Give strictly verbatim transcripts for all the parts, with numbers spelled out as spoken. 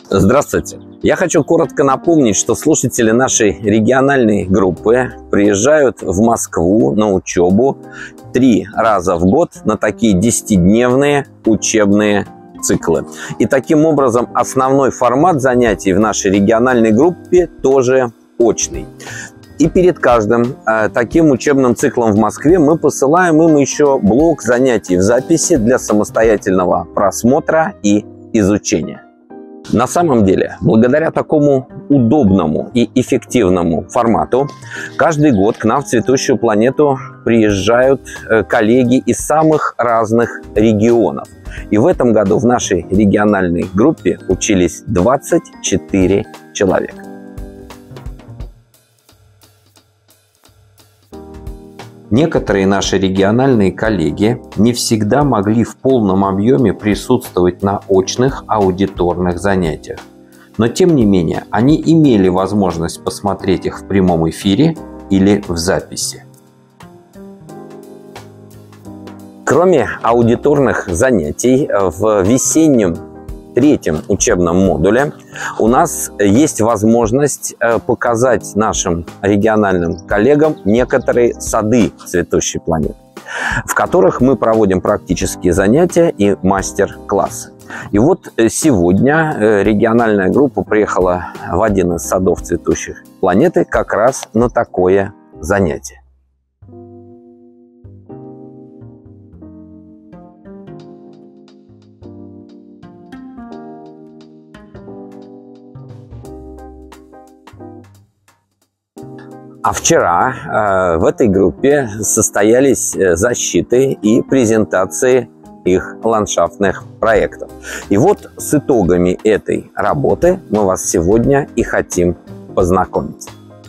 Здравствуйте! Я хочу коротко напомнить, что слушатели нашей региональной группы приезжают в Москву на учебу три раза в год на такие десятидневные учебные циклы. И таким образом основной формат занятий в нашей региональной группе тоже очный. И перед каждым э, таким учебным циклом в Москве мы посылаем им еще блок занятий в записи для самостоятельного просмотра и изучения. На самом деле, благодаря такому удобному и эффективному формату, каждый год к нам в «Цветущую планету» приезжают коллеги из самых разных регионов. И в этом году в нашей региональной группе учились двадцать четыре человека. Некоторые наши региональные коллеги не всегда могли в полном объеме присутствовать на очных аудиторных занятиях. Но тем не менее, они имели возможность посмотреть их в прямом эфире или в записи. Кроме аудиторных занятий, в весеннем третьем учебном модуле у нас есть возможность показать нашим региональным коллегам некоторые сады цветущей планеты, в которых мы проводим практические занятия и мастер-классы. И вот сегодня региональная группа приехала в один из садов цветущей планеты как раз на такое занятие. А вчера э, в этой группе состоялись защиты и презентации их ландшафтных проектов. И вот с итогами этой работы мы вас сегодня и хотим познакомить.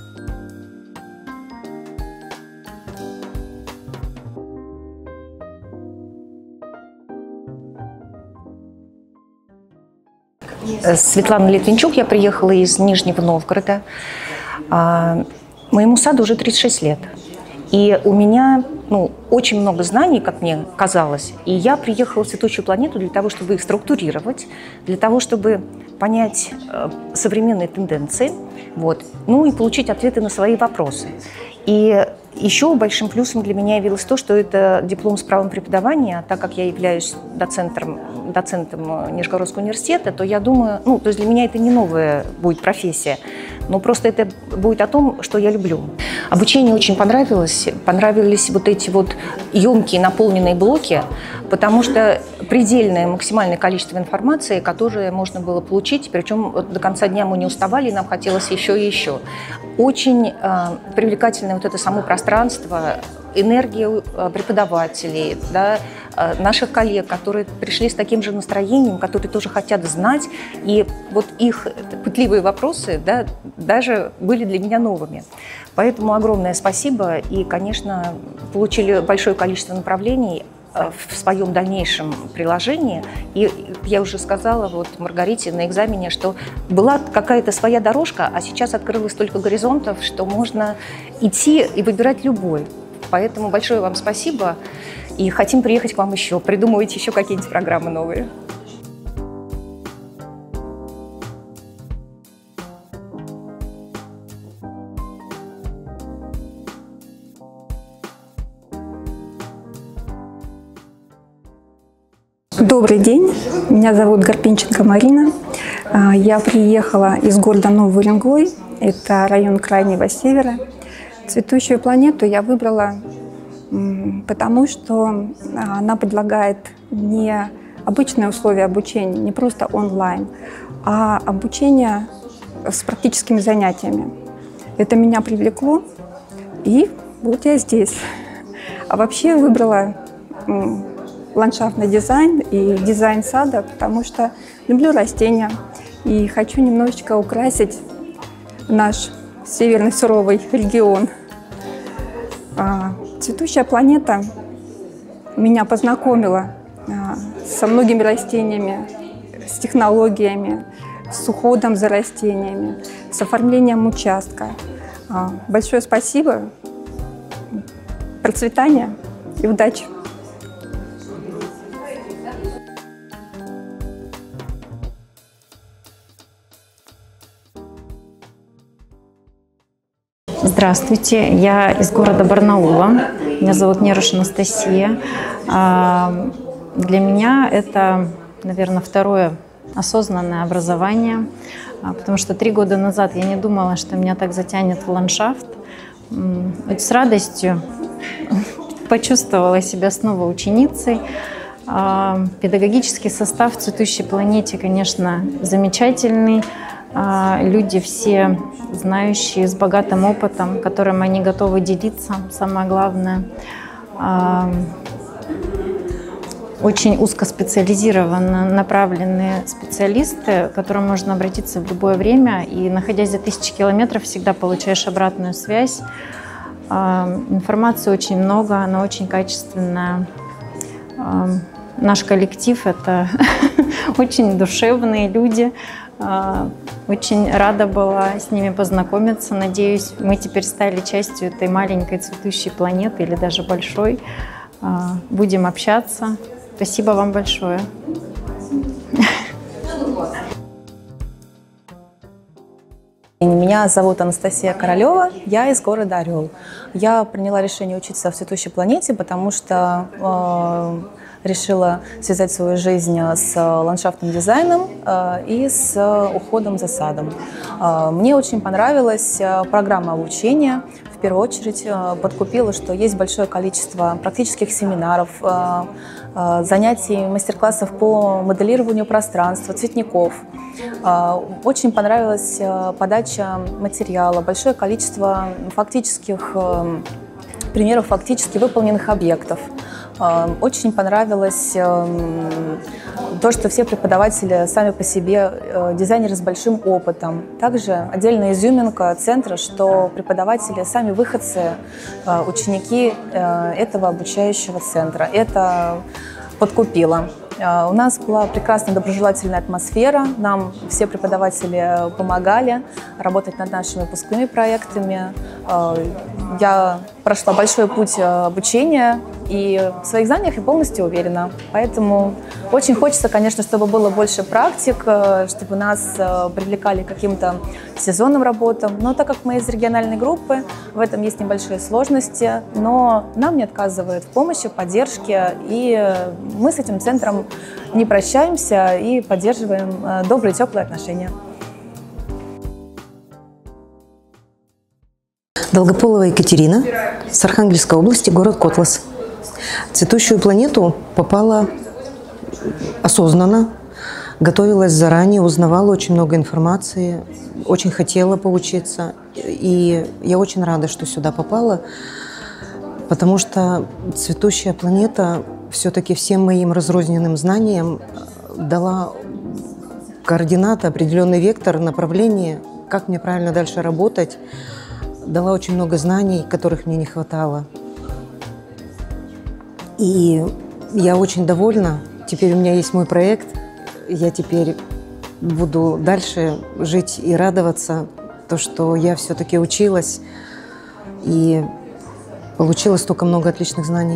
Светлана Литвинчук, я приехала из Нижнего Новгорода. Моему саду уже тридцать шесть лет. И у меня ну, очень много знаний, как мне казалось. И я приехала в «Цветущую планету» для того, чтобы их структурировать, для того, чтобы понять э, современные тенденции, вот, ну и получить ответы на свои вопросы. И еще большим плюсом для меня явилось то, что это диплом с правом преподавания. Так как я являюсь доцентом, доцентом Нижегородского университета, то я думаю, ну, то есть для меня это не новая будет профессия, но просто это будет о том, что я люблю. Обучение очень понравилось. Понравились вот эти вот емкие наполненные блоки, потому что предельное максимальное количество информации, которое можно было получить, причем до конца дня мы не уставали, нам хотелось еще и еще. Очень э, привлекательное вот это само пространство, энергия преподавателей, да, наших коллег, которые пришли с таким же настроением, которые тоже хотят знать, и вот их пытливые вопросы, да, даже были для меня новыми. Поэтому огромное спасибо, и, конечно, получили большое количество направлений в своем дальнейшем приложении. И я уже сказала вот Маргарите на экзамене, что была какая-то своя дорожка, а сейчас открылось столько горизонтов, что можно идти и выбирать любой. Поэтому большое вам спасибо, и хотим приехать к вам еще, придумывайте еще какие-нибудь программы новые. Добрый день, меня зовут Гарпинченко Марина. Я приехала из города Новый Уренгой, это район Крайнего Севера. «Цветущую планету» я выбрала потому, что она предлагает не обычные условия обучения, не просто онлайн, а обучение с практическими занятиями. Это меня привлекло, и вот я здесь. А вообще выбрала ландшафтный дизайн и дизайн сада, потому что люблю растения и хочу немножечко украсить наш северный суровый регион. «Цветущая планета» меня познакомила со многими растениями, с технологиями, с уходом за растениями, с оформлением участка. Большое спасибо, процветания и удачи! Здравствуйте, я из города Барнаула. Меня зовут Неруш Анастасия. Для меня это, наверное, второе осознанное образование, потому что три года назад я не думала, что меня так затянет в ландшафт. С радостью почувствовала себя снова ученицей. Педагогический состав в «Цветущей планете», конечно, замечательный. Люди все знающие, с богатым опытом, которым они готовы делиться, самое главное. Очень узкоспециализированно направленные специалисты, к которым можно обратиться в любое время, и, находясь за тысячи километров, всегда получаешь обратную связь. Информации очень много, она очень качественная. Наш коллектив – это очень душевные люди. Очень рада была с ними познакомиться. Надеюсь, мы теперь стали частью этой маленькой цветущей планеты или даже большой. Будем общаться. Спасибо вам большое. Меня зовут Анастасия Королева, я из города Орел. Я приняла решение учиться в «Цветущей планете», потому что э, решила связать свою жизнь с ландшафтным дизайном э, и с уходом за садом. Э, мне очень понравилась программа обучения. В первую очередь э, подкупила, что есть большое количество практических семинаров, э, э, занятий, мастер-классов по моделированию пространства, цветников. Очень понравилась подача материала, большое количество фактических примеров фактически выполненных объектов. Очень понравилось то, что все преподаватели сами по себе дизайнеры с большим опытом. Также отдельная изюминка центра, что преподаватели сами выходцы, ученики этого обучающего центра. Это подкупило. У нас была прекрасная доброжелательная атмосфера, нам все преподаватели помогали работать над нашими выпускными проектами. Я прошла большой путь обучения, и в своих знаниях я полностью уверена. Поэтому очень хочется, конечно, чтобы было больше практик, чтобы нас привлекали к каким-то сезонным работам. Но так как мы из региональной группы, в этом есть небольшие сложности, но нам не отказывают в помощи, в поддержке, и мы с этим центром не прощаемся и поддерживаем добрые, теплые отношения. Долгополова Екатерина, с Архангельской области, город Котлас. В «Цветущую планету» попала осознанно, готовилась заранее, узнавала очень много информации, очень хотела поучиться. И я очень рада, что сюда попала, потому что «Цветущая планета» все-таки всем моим разрозненным знаниям дала координаты, определенный вектор, направление, как мне правильно дальше работать, дала очень много знаний, которых мне не хватало. И я очень довольна. Теперь у меня есть мой проект. Я теперь буду дальше жить и радоваться, то, что я все-таки училась и получила столько много отличных знаний.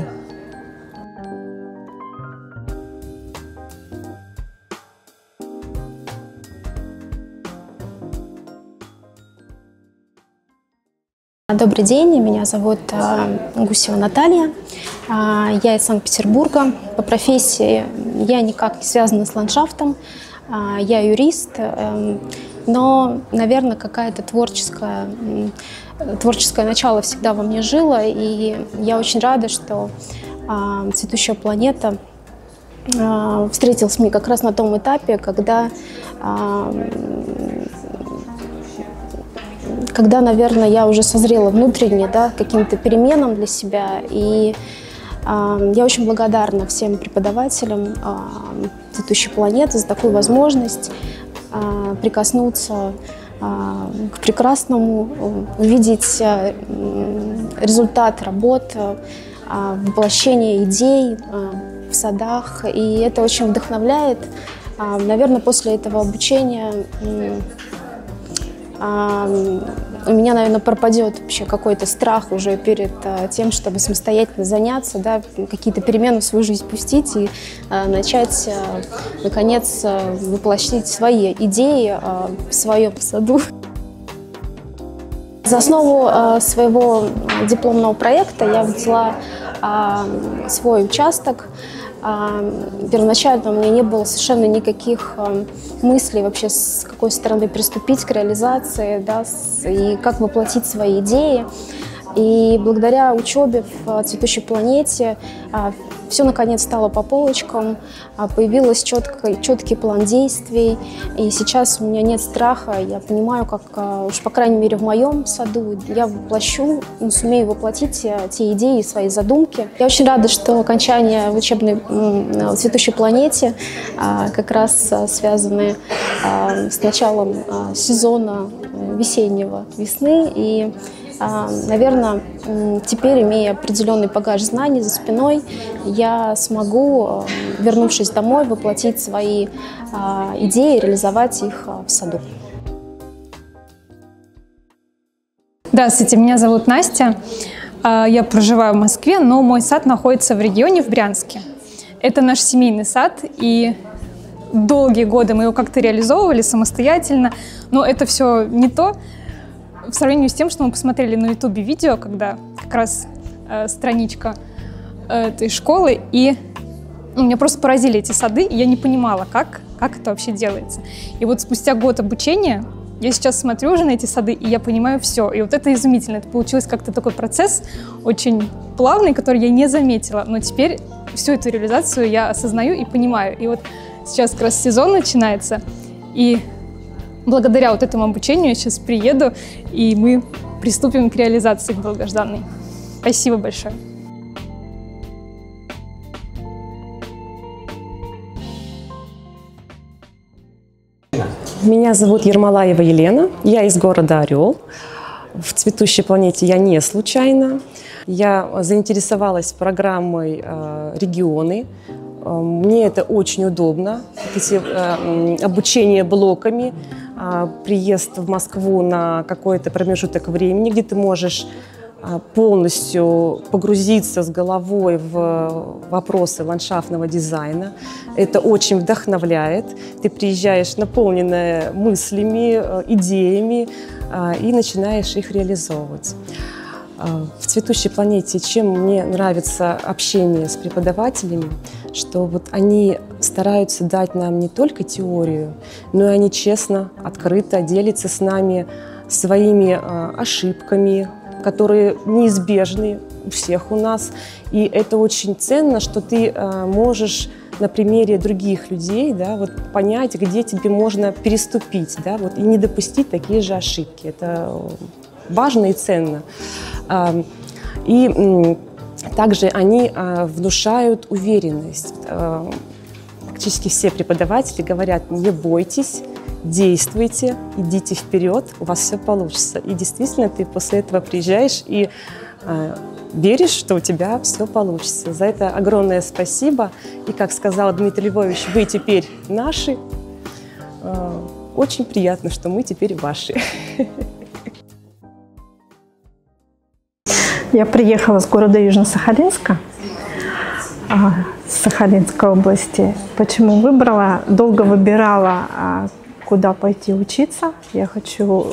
Добрый день, меня зовут Гусева Наталья, я из Санкт-Петербурга. По профессии я никак не связана с ландшафтом, я юрист, но, наверное, какая-то творческая, творческое начало всегда во мне жило, и я очень рада, что «Цветущая планета» встретилась мне как раз на том этапе, когда когда, наверное, я уже созрела внутренне, да, к каким-то переменам для себя. И э, я очень благодарна всем преподавателям э, «Цветущей планеты» за такую возможность э, прикоснуться э, к прекрасному, увидеть э, результат работ, э, воплощение идей э, в садах. И это очень вдохновляет. Э, наверное, после этого обучения э, у меня, наверное, пропадет вообще какой-то страх уже перед а, тем, чтобы самостоятельно заняться, да, какие-то перемены в свою жизнь пустить и а, начать, а, наконец, а, воплощить свои идеи а, в своем саду. За основу э, своего дипломного проекта я взяла э, свой участок. Э, первоначально у меня не было совершенно никаких э, мыслей вообще, с какой стороны приступить к реализации, да, с, и как воплотить свои идеи. И благодаря учебе в «Цветущей планете» все наконец стало по полочкам, появился четкий, четкий план действий. И сейчас у меня нет страха, я понимаю, как, уж по крайней мере в моем саду, я воплощу, сумею воплотить те, те идеи, свои задумки. Я очень рада, что окончание в учебной «Цветущей планете» как раз связаны с началом сезона весеннего, весны. И наверное, теперь, имея определенный багаж знаний за спиной, я смогу, вернувшись домой, воплотить свои идеи, реализовать их в саду. Здравствуйте, меня зовут Настя. Я проживаю в Москве, но мой сад находится в регионе, в Брянске. Это наш семейный сад, и долгие годы мы его как-то реализовывали самостоятельно, но это все не то, в сравнении с тем, что мы посмотрели на ютубе видео, когда как раз э, страничка э, этой школы, и ну, меня просто поразили эти сады, и я не понимала, как, как это вообще делается. И вот спустя год обучения я сейчас смотрю уже на эти сады, и я понимаю все. И вот это изумительно. Это получилось как-то такой процесс очень плавный, который я не заметила. Но теперь всю эту реализацию я осознаю и понимаю. И вот сейчас как раз сезон начинается, и благодаря вот этому обучению я сейчас приеду, и мы приступим к реализации долгожданной. Спасибо большое. Меня зовут Ермолаева Елена, я из города Орел. В «Цветущей планете» я не случайно. Я заинтересовалась программой «Регионы». Мне это очень удобно, эти обучение блоками, приезд в Москву на какой-то промежуток времени, где ты можешь полностью погрузиться с головой в вопросы ландшафтного дизайна. Это очень вдохновляет. Ты приезжаешь наполненная мыслями, идеями и начинаешь их реализовывать. В «Цветущей планете» чем мне нравится общение с преподавателями, что вот они стараются дать нам не только теорию, но и они честно, открыто делятся с нами своими ошибками, которые неизбежны у всех у нас. И это очень ценно, что ты можешь на примере других людей, да, вот, понять, где тебе можно переступить, да, вот, и не допустить такие же ошибки. Это важно и ценно. И также они внушают уверенность. Практически все преподаватели говорят: не бойтесь, действуйте, идите вперед, у вас все получится. И действительно, ты после этого приезжаешь и веришь, что у тебя все получится. За это огромное спасибо. И, как сказал Дмитрий Львович, вы теперь наши. Очень приятно, что мы теперь ваши. Я приехала с города Южно-Сахалинска, Сахалинской области. Почему выбрала? Долго выбирала, куда пойти учиться. Я хочу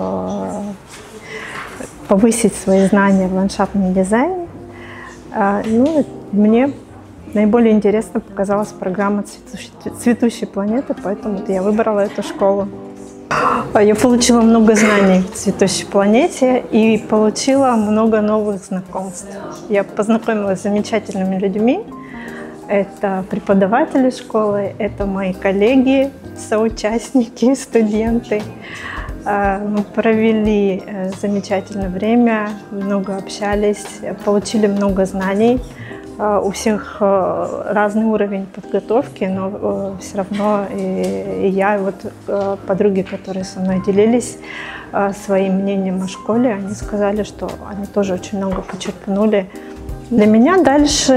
повысить свои знания в ландшафтном дизайне. Ну, мне наиболее интересно показалась программа «Цветущей планеты», поэтому я выбрала эту школу. Я получила много знаний в «Цветущей планете» и получила много новых знакомств. Я познакомилась с замечательными людьми. Это преподаватели школы, это мои коллеги, соучастники, студенты. Мы провели замечательное время, много общались, получили много знаний. У всех разный уровень подготовки, но все равно и, и я, и вот подруги, которые со мной делились своим мнением о школе, они сказали, что они тоже очень много почерпнули. Для меня дальше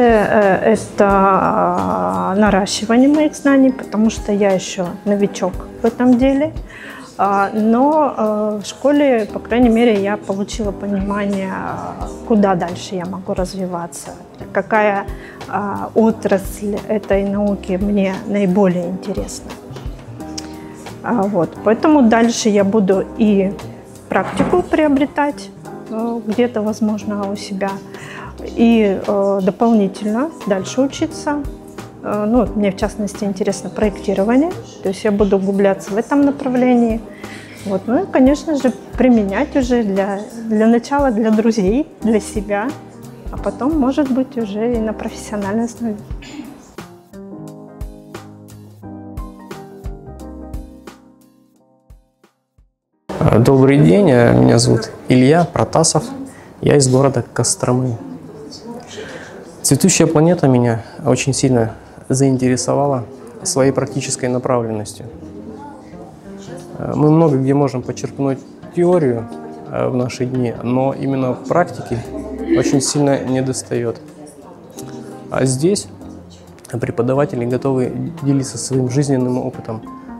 это наращивание моих знаний, потому что я еще новичок в этом деле. Но в школе, по крайней мере, я получила понимание, куда дальше я могу развиваться, какая отрасль этой науки мне наиболее интересна. Вот. Поэтому дальше я буду и практику приобретать где-то, возможно, у себя. И дополнительно дальше учиться. Ну, мне, в частности, интересно проектирование. То есть я буду углубляться в этом направлении. Вот. Ну и, конечно же, применять уже для, для начала для друзей, для себя. А потом, может быть, уже и на профессиональной основе. Добрый день, меня зовут Илья Протасов, я из города Костромы. Цветущая планета меня очень сильно заинтересовала своей практической направленностью. Мы много где можем почерпнуть теорию в наши дни, но именно практики очень сильно недостает. А здесь преподаватели готовы делиться своим жизненным опытом.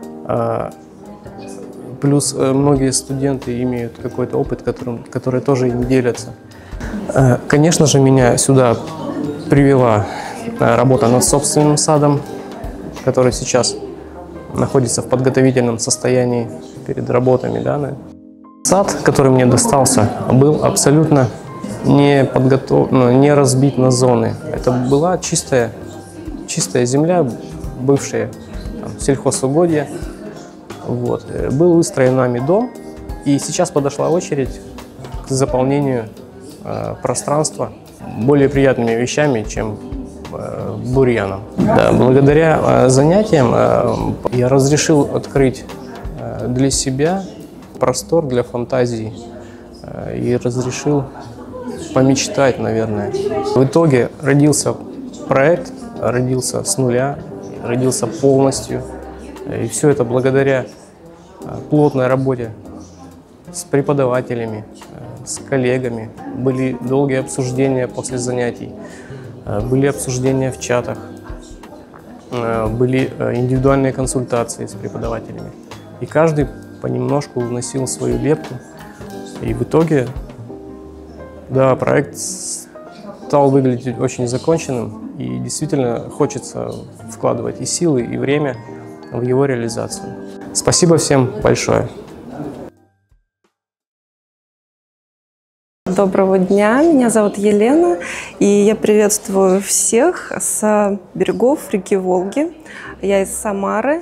Плюс многие студенты имеют какой-то опыт, которым, который тоже им делятся. Конечно же, меня сюда привела работа над собственным садом, который сейчас находится в подготовительном состоянии перед работами. Да? Сад, который мне достался, был абсолютно не, подготов... не разбит на зоны. Это была чистая, чистая земля, бывшие там, сельхозугодья. Вот. Был выстроен нами дом, и сейчас подошла очередь к заполнению э, пространства более приятными вещами, чем э, бурьяном. Да, благодаря э, занятиям э, я разрешил открыть э, для себя простор для фантазии э, и разрешил помечтать, наверное. В итоге родился проект, родился с нуля, родился полностью. И все это благодаря плотной работе с преподавателями, с коллегами. Были долгие обсуждения после занятий, были обсуждения в чатах, были индивидуальные консультации с преподавателями. И каждый понемножку вносил свою лепту. И в итоге, да, проект стал выглядеть очень законченным. И действительно хочется вкладывать и силы, и время в его реализацию. Спасибо всем большое. Доброго дня, меня зовут Елена, и я приветствую всех с берегов реки Волги. Я из Самары,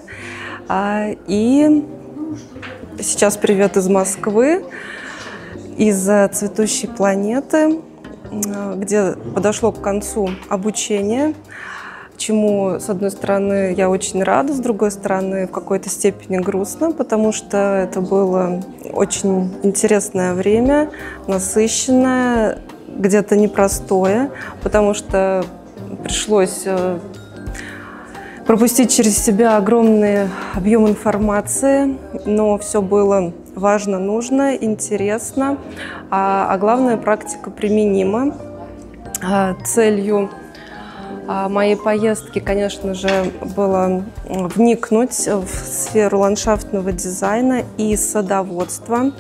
и сейчас привет из Москвы, из цветущей планеты, где подошло к концу обучение, чему, с одной стороны, я очень рада, с другой стороны, в какой-то степени грустно, потому что это было очень интересное время, насыщенное, где-то непростое, потому что пришлось пропустить через себя огромный объем информации, но все было важно, нужно, интересно, а, а главное, практика применима. А, целью моей поездки, конечно же, было вникнуть в сферу ландшафтного дизайна и садоводства.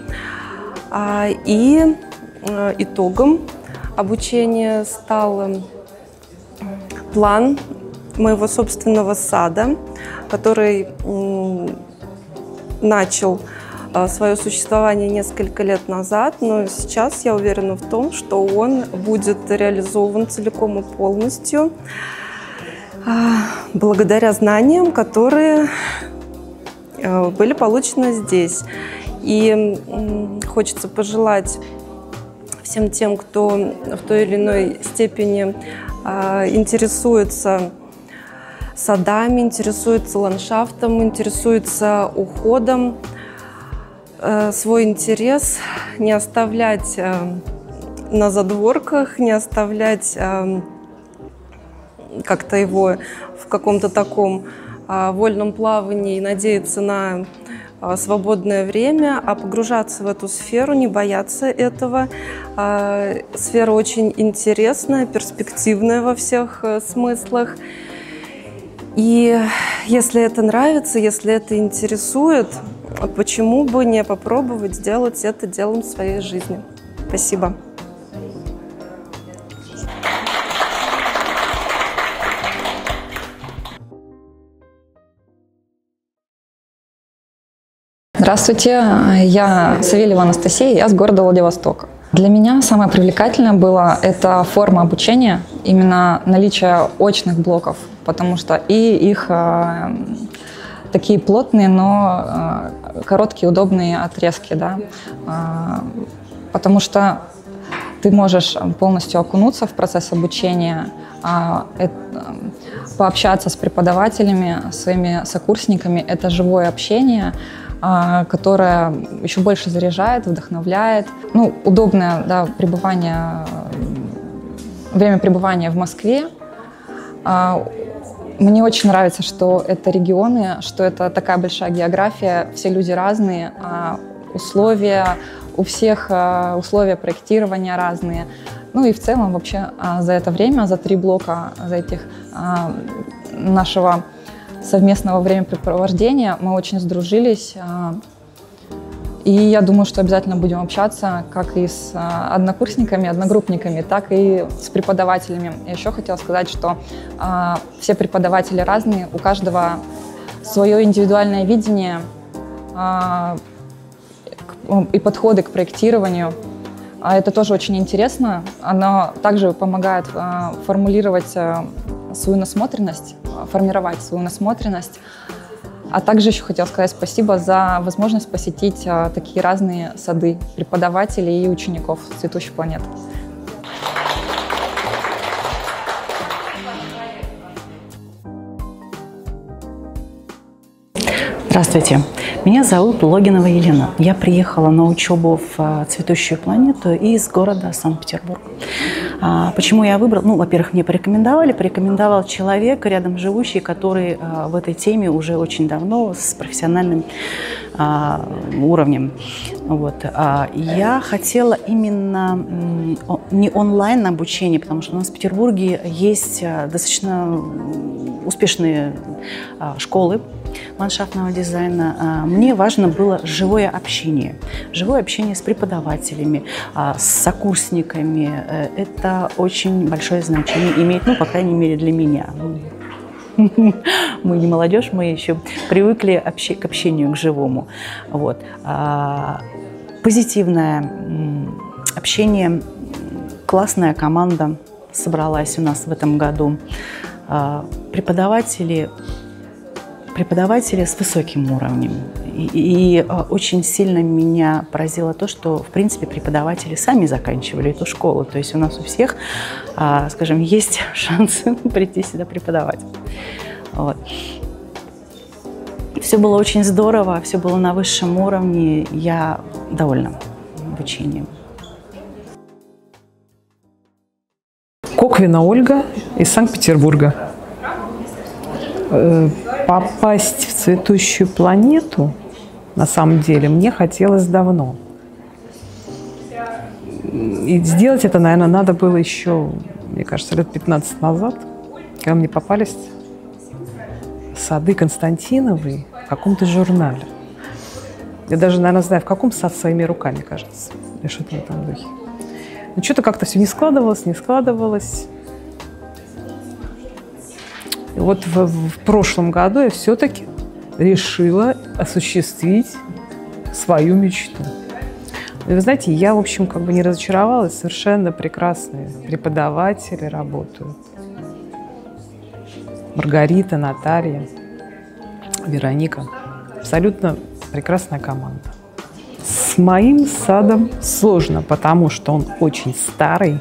И итогом обучения стал план моего собственного сада, который начал свое существование несколько лет назад, но сейчас я уверена в том, что он будет реализован целиком и полностью благодаря знаниям, которые были получены здесь. И хочется пожелать всем тем, кто в той или иной степени интересуется садами, интересуется ландшафтом, интересуется уходом, свой интерес не оставлять на задворках, не оставлять как-то его в каком-то таком вольном плавании и надеяться на свободное время, а погружаться в эту сферу, не бояться этого. Сфера очень интересная, перспективная во всех смыслах. И если это нравится, если это интересует, почему бы не попробовать сделать это делом своей жизни? Спасибо. Здравствуйте, я Савельева Анастасия, я с города Владивостока. Для меня самое привлекательное было это форма обучения, именно наличие очных блоков, потому что и их э, такие плотные, но э, короткие, удобные отрезки, да, э, потому что ты можешь полностью окунуться в процесс обучения, э, э, пообщаться с преподавателями, своими сокурсниками, это живое общение, которая еще больше заряжает, вдохновляет. Ну, удобное, да, пребывание, время пребывания в Москве. Мне очень нравится, что это регионы, что это такая большая география, все люди разные, условия, у всех условия проектирования разные. Ну и в целом вообще за это время, за три блока, за этих нашего совместного времяпрепровождения мы очень сдружились. И я думаю, что обязательно будем общаться как и с однокурсниками, одногруппниками, так и с преподавателями. Я еще хотела сказать, что все преподаватели разные, у каждого свое индивидуальное видение и подходы к проектированию. Это тоже очень интересно. Оно также помогает формулировать свою насмотренность, формировать свою насмотренность. А также еще хотела сказать спасибо за возможность посетить а, такие разные сады преподавателей и учеников «Цветущей планеты». Здравствуйте, меня зовут Логинова Елена. Я приехала на учебу в «Цветущую планету» из города Санкт-Петербург. Почему я выбрала? Ну, во-первых, мне порекомендовали, порекомендовал человек, рядом живущий, который в этой теме уже очень давно, с профессиональным уровнем. Вот. Я хотела именно не онлайн обучение, потому что у нас в Петербурге есть достаточно успешные школы ландшафтного дизайна. Мне важно было живое общение. Живое общение с преподавателями, с сокурсниками. Это очень большое значение имеет, ну, по крайней мере, для меня. Мы не молодежь, мы еще привыкли к общению, к живому. Вот. Позитивное общение, классная команда собралась у нас в этом году. Преподаватели Преподаватели с высоким уровнем. И, и очень сильно меня поразило то, что, в принципе, преподаватели сами заканчивали эту школу. То есть у нас у всех, скажем, есть шансы прийти сюда преподавать. Вот. Все было очень здорово, все было на высшем уровне. Я довольна обучением. Коквина Ольга из Санкт-Петербурга. Попасть в «Цветущую планету» на самом деле мне хотелось давно. И сделать это, наверное, надо было еще, мне кажется, лет пятнадцать назад, когда мне попались сады Константиновой в каком-то журнале. Я даже, наверное, знаю, в каком сад своими руками, кажется. Или что-то в этом духе. Но что-то как-то все не складывалось, не складывалось. И вот в, в прошлом году я все-таки решила осуществить свою мечту. И вы знаете, я, в общем, как бы не разочаровалась. Совершенно прекрасные преподаватели работают. Маргарита, Наталья, Вероника. Абсолютно прекрасная команда. С моим садом сложно, потому что он очень старый.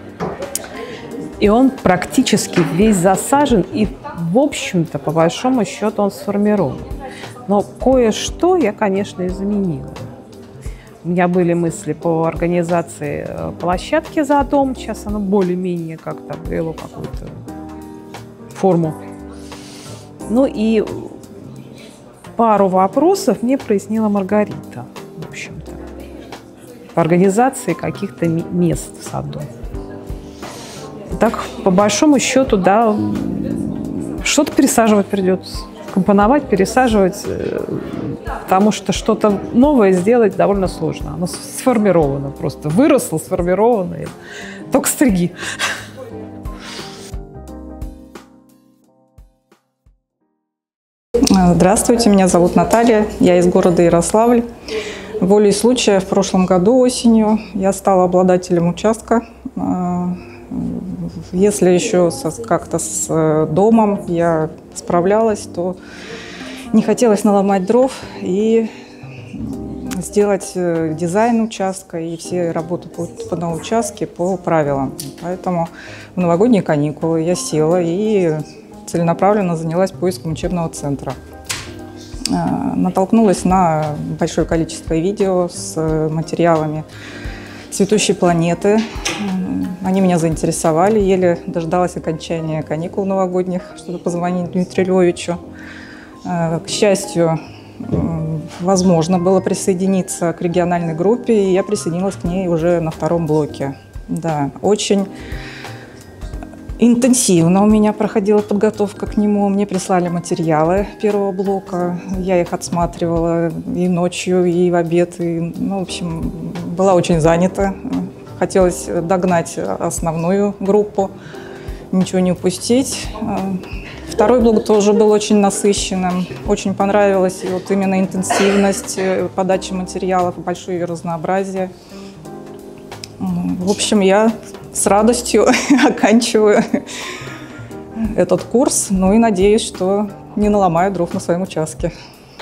И он практически весь засажен, и, в общем-то, по большому счету, он сформирован. Но кое-что я, конечно, изменила. У меня были мысли по организации площадки за дом. Сейчас оно более-менее как-то обрело какую-то форму. Ну и пару вопросов мне прояснила Маргарита, в общем-то, по организации каких-то мест в саду. Так, по большому счету, да, что-то пересаживать придется. Компоновать, пересаживать, потому что что-то новое сделать довольно сложно. Оно сформировано просто. Выросло, сформировано. Только стриги. Здравствуйте, меня зовут Наталья, я из города Ярославль. Волей случая в прошлом году осенью я стала обладателем участка. Если еще как-то с домом я справлялась, то не хотелось наломать дров и сделать дизайн участка и все работы по, на участке по правилам. Поэтому в новогодние каникулы я села и целенаправленно занялась поиском учебного центра. Натолкнулась на большое количество видео с материалами цветущей планеты. Они меня заинтересовали, еле дождалась окончания каникул новогодних, чтобы позвонить Дмитрию Львовичу. К счастью, возможно было присоединиться к региональной группе, и я присоединилась к ней уже на втором блоке. Да, очень интенсивно у меня проходила подготовка к нему. Мне прислали материалы первого блока, я их отсматривала и ночью, и в обед. И, ну, в общем, была очень занята. Хотелось догнать основную группу, ничего не упустить. Второй блок тоже был очень насыщенным. Очень понравилась вот именно интенсивность подачи материалов, большое ее разнообразие. В общем, я с радостью оканчиваю этот курс, ну и надеюсь, что не наломаю дров на своем участке.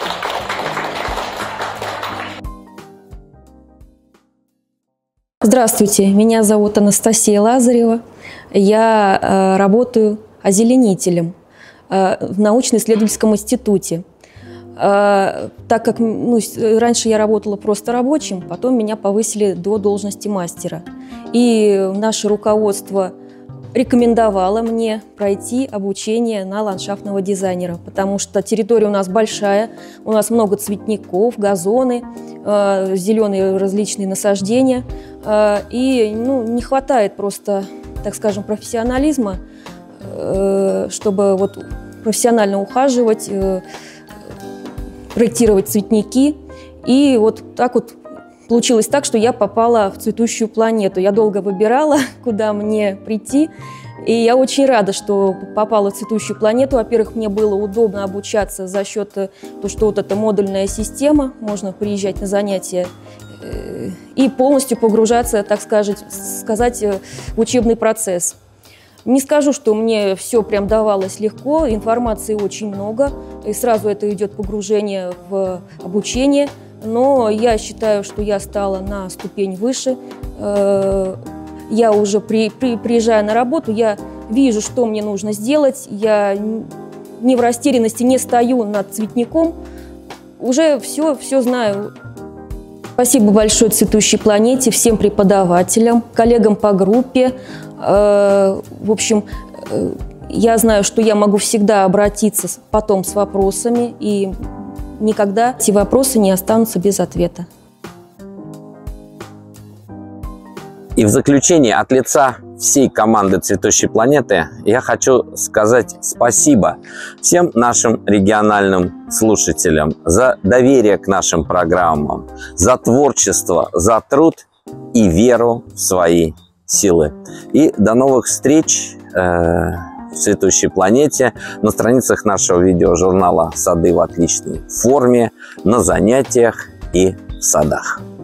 Здравствуйте, меня зовут Анастасия Лазарева. Я э, работаю озеленителем э, в научно-исследовательском институте. Э, так как ну, раньше я работала просто рабочим, потом меня повысили до должности мастера. И наше руководство рекомендовало мне пройти обучение на ландшафтного дизайнера, потому что территория у нас большая, у нас много цветников, газоны, э, зеленые различные насаждения, э, и ну, не хватает просто, так скажем, профессионализма, э, чтобы вот профессионально ухаживать, э, проектировать цветники, и вот так вот получилось так, что я попала в цветущую планету. Я долго выбирала, куда мне прийти, и я очень рада, что попала в цветущую планету. Во-первых, мне было удобно обучаться за счет того, что вот эта модульная система, можно приезжать на занятия и полностью погружаться, так сказать, сказать, в учебный процесс. Не скажу, что мне все прям давалось легко, информации очень много, и сразу это идет погружение в обучение. Но я считаю, что я стала на ступень выше. Я уже, при, при, приезжая на работу, я вижу, что мне нужно сделать. Я не в растерянности, не стою над цветником. Уже все, все знаю. Спасибо большое «Цветущей планете», всем преподавателям, коллегам по группе. В общем, я знаю, что я могу всегда обратиться потом с вопросами, и никогда эти вопросы не останутся без ответа. И в заключение от лица всей команды «Цветущей планеты» я хочу сказать спасибо всем нашим региональным слушателям за доверие к нашим программам, за творчество, за труд и веру в свои силы. И до новых встреч э в «Цветущей планете» на страницах нашего видеожурнала «Сады в отличной форме», на занятиях и в садах.